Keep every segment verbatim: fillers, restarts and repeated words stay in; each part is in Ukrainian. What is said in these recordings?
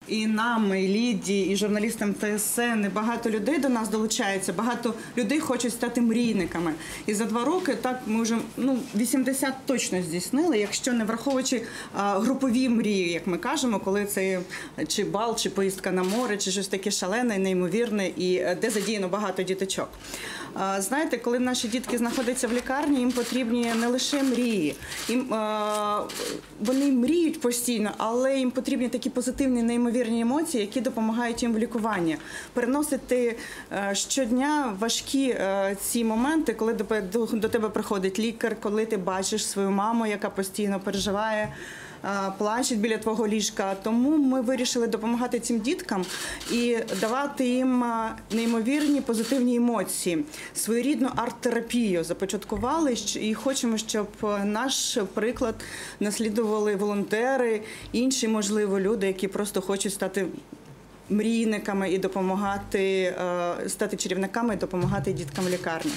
І нам, і Ліді, і журналістам Т С Н, і багато людей до нас долучаються, багато людей хочуть стати мрійниками. І за два роки так ми вже ну, вісімдесят точно здійснили, якщо не враховуючи а, групові мрії, як ми кажемо, коли це чи бал, чи поїздка на море, чи щось таке шалене, неймовірне, і де задіяно багато діточок. А, знаєте, коли наші дітки знаходяться в лікарні, їм потрібні не лише мрії. Їм, а, вони мріють постійно, але їм потрібні такі позитивні, неймовірні емоції, які допомагають їм в лікуванні. Переносити щодня важкі ці моменти, коли до тебе приходить лікар, коли ти бачиш свою маму, яка постійно переживає, плачуть біля твого ліжка. Тому ми вирішили допомагати цим діткам і давати їм неймовірні позитивні емоції. Своєрідну арт-терапію започаткували і хочемо, щоб наш приклад наслідували волонтери, інші, можливо, люди, які просто хочуть стати мрійниками і допомагати, стати чарівниками і допомагати діткам в лікарні.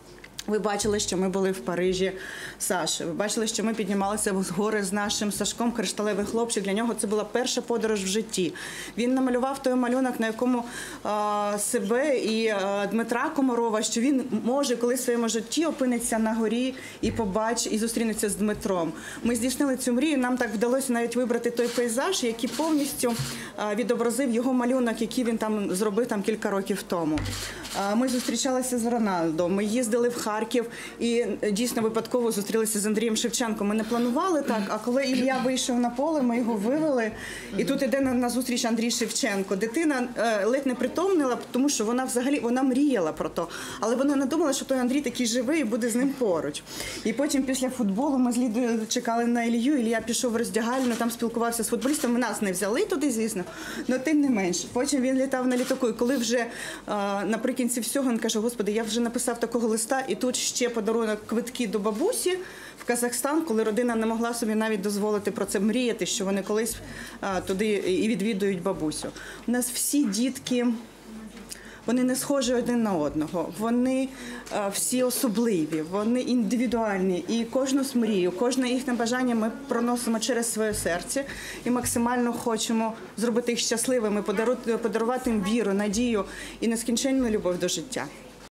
Ви бачили, що ми були в Парижі Саші. Ви бачили, що ми піднімалися в гори з нашим Сашком, кришталевий хлопчик. Для нього це була перша подорож в житті. Він намалював той малюнок, на якому а, себе і а, Дмитра Комарова, що він може колись в своєму житті опиниться на горі і побачить, і зустрінеться з Дмитром. Ми здійснили цю мрію, нам так вдалося навіть вибрати той пейзаж, який повністю а, відобразив його малюнок, який він там зробив там кілька років тому. А, ми зустрічалися з Рональдо, ми їздили в Харків. Харків і дійсно випадково зустрілися з Андрієм Шевченком. Ми не планували так, а коли Ілля вийшов на поле, ми його вивели, і тут іде на, на зустріч Андрій Шевченко. Дитина е, ледь не притомнила, тому що вона взагалі вона мріяла про то, але вона не думала, що той Андрій такий живий і буде з ним поруч. І потім після футболу ми з Лідою чекали на Ілью, Ілля пішов в роздягальню, там спілкувався з футболістами, нас не взяли туди, звісно, але тим не менше. Потім він літав на літаку, і коли вже е, наприкінці всього він каже: "Господи, я вже написав такого листа, і тут ще подарунок квитки до бабусі в Казахстан, коли родина не могла собі навіть дозволити про це мріяти, що вони колись а, туди і відвідують бабусю. У нас всі дітки, вони не схожі один на одного, вони а, всі особливі, вони індивідуальні. І кожну мрію, кожне їхнє бажання ми проносимо через своє серце і максимально хочемо зробити їх щасливими, подарувати їм віру, надію і нескінченну любов до життя.